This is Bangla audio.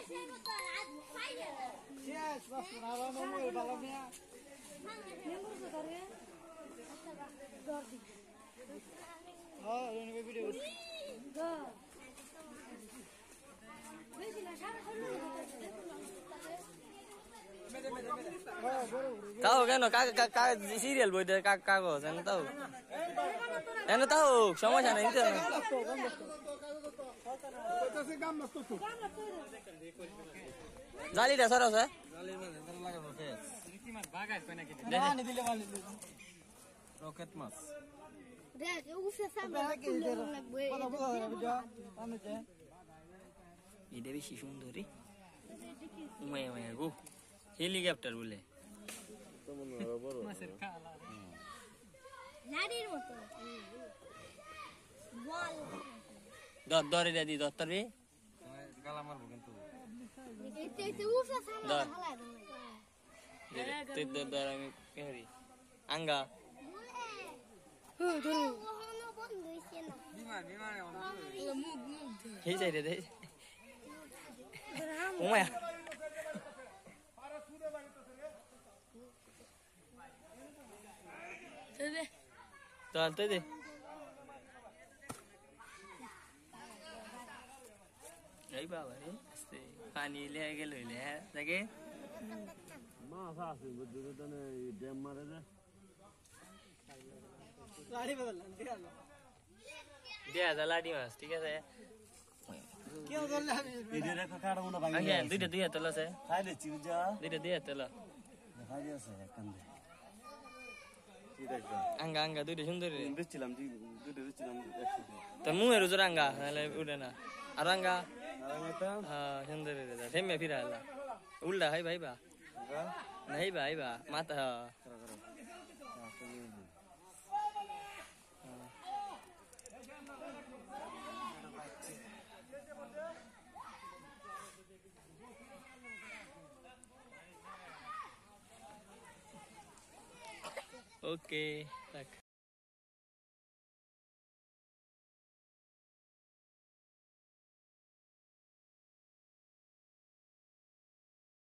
Yes, bas kenapa mau dalamnya? Oh, ini video. তাও কেন সিরিয়াল বইতে কাগজ এনে তাও সমস্যা নেই জালিটা সরাও স্যার রকেট মাছ এটা বেশি সুন্দর উমায় উমায় গো হেলিকপ্টার বলে দরে দাদি দত্তরে গালা মারবো কিন্তু আমি কেহরি আঙ্গা এই যাই রে দে উমায় চল তুই দে এই বাবা রে আস্তে পানি লেগে গেল দেখে মাছ আছে বুঝতে ড্যাম মারে রে লাড়ি বদলান দিয়া যা লাড়ি মাছ ঠিক আছে কি বললে আমি এটা রেখা কাটবো না ভাঙি আগে দুইটা দুইটা তোলা আছে খাইলে চিউজা দুইটা দুইটা তোলা খাইলে আছে কান্দে কি দেখো আঙ্গা আঙ্গা দুইটা সুন্দর দিচ্ছিলাম দুটো দিচ্ছিলাম একসাথে তোর মুহের উজর আঙ্গা নাহলে উঠে না আর আঙ্গা আর এটা হ্যাঁ সুন্দর থেমে ফিরা এলা উল্টা হাই ভাই বা নাই ভাই বা মাথা ওকে